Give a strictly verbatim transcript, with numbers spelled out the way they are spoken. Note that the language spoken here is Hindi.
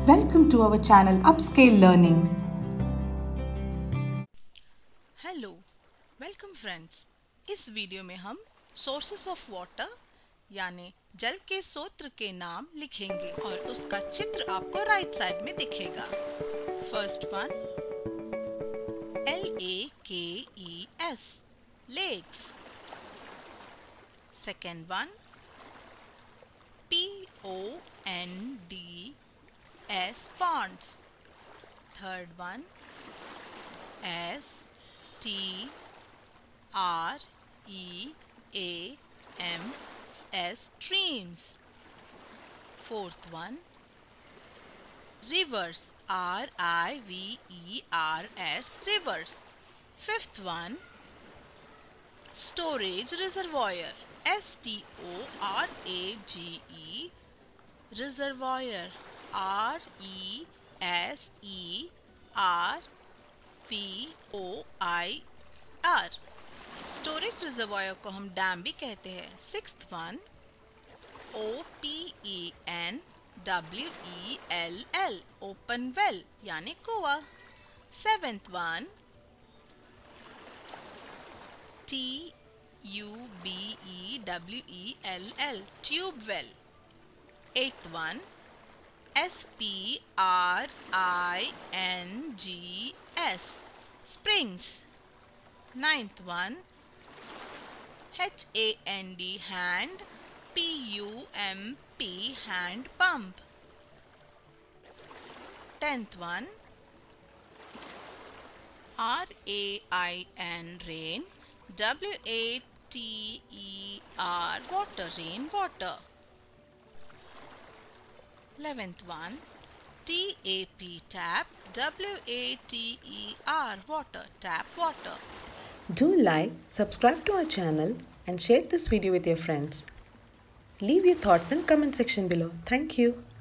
Welcome to our channel Upscale Learning. Hello welcome friends. इस वीडियो में हम सोर्सेस ऑफ वाटर यानी जल के स्रोत के नाम लिखेंगे और उसका चित्र आपको राइट साइड में दिखेगा। First one L A K E S lakes. Second one P O N D S ponds. Third one S T R E A M S streams. Fourth one rivers R I V E R S rivers. Fifth one storage reservoir S T O R A G E reservoir R E S E R V O I R। Storage reservoir को हम डैम भी कहते हैं। Sixth one O P E N W E L L open well यानी कुआं। Seventh one T U B E W E L L tube well. Eighth one S P R I N G S springs. Ninth one H A N D hand P U M P hand pump. Tenth one R A I N rain W A T E R water rain water. Eleventh one T A P tap W A T E R water tap water. Do like, subscribe to our channel and share this video with your friends. Leave your thoughts in comment section below. Thank you.